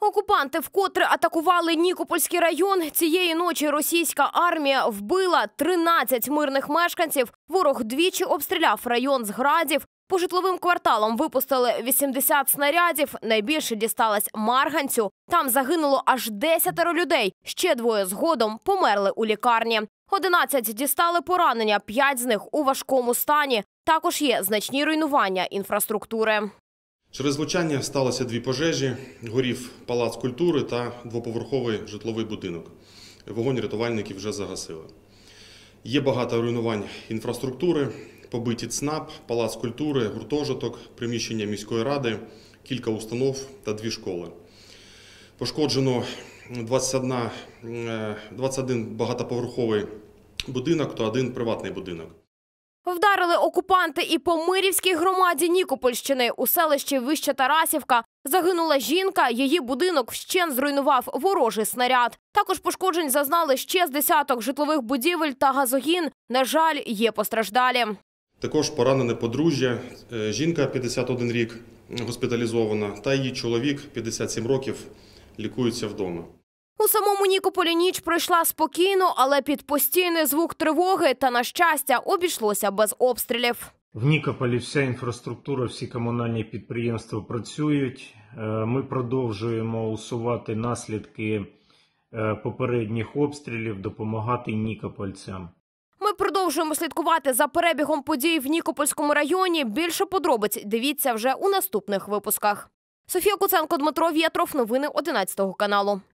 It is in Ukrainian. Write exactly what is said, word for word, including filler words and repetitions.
Окупанти вкотре атакували Нікопольський район. Цієї ночі російська армія вбила тринадцять мирних мешканців. Ворог двічі обстріляв район з градів. По житловим кварталам випустили вісімдесят снарядів. Найбільше дісталось Марганцю. Там загинуло аж десятеро людей. Ще двоє згодом померли у лікарні. одинадцять дістали поранення, п'ять з них у важкому стані. Також є значні руйнування інфраструктури. Через влучання сталося дві пожежі. Горів палац культури та двоповерховий житловий будинок. Вогонь рятувальники вже загасили. Є багато руйнувань інфраструктури, побиті ЦНАП, палац культури, гуртожиток, приміщення міської ради, кілька установ та дві школи. Пошкоджено двадцять один багатоповерховий будинок та один приватний будинок. Вдарили окупанти і по Мирівській громаді Нікопольщини. У селищі Вища Тарасівка загинула жінка, її будинок вщент зруйнував ворожий снаряд. Також пошкоджень зазнали ще з десяток житлових будівель та газогін. На жаль, є постраждалі. Також поранене подружжя, жінка п'ятдесят один рік госпіталізована та її чоловік п'ятдесят сім років лікуються вдома. У самому Нікополі ніч пройшла спокійно, але під постійний звук тривоги та, на щастя, обійшлося без обстрілів. В Нікополі вся інфраструктура, всі комунальні підприємства працюють. Ми продовжуємо усувати наслідки попередніх обстрілів, допомагати нікопольцям. Ми продовжуємо слідкувати за перебігом подій в Нікопольському районі. Більше подробиць дивіться вже у наступних випусках. Софія Куценко, Дмитро Вєтров. Новини одинадцятого каналу.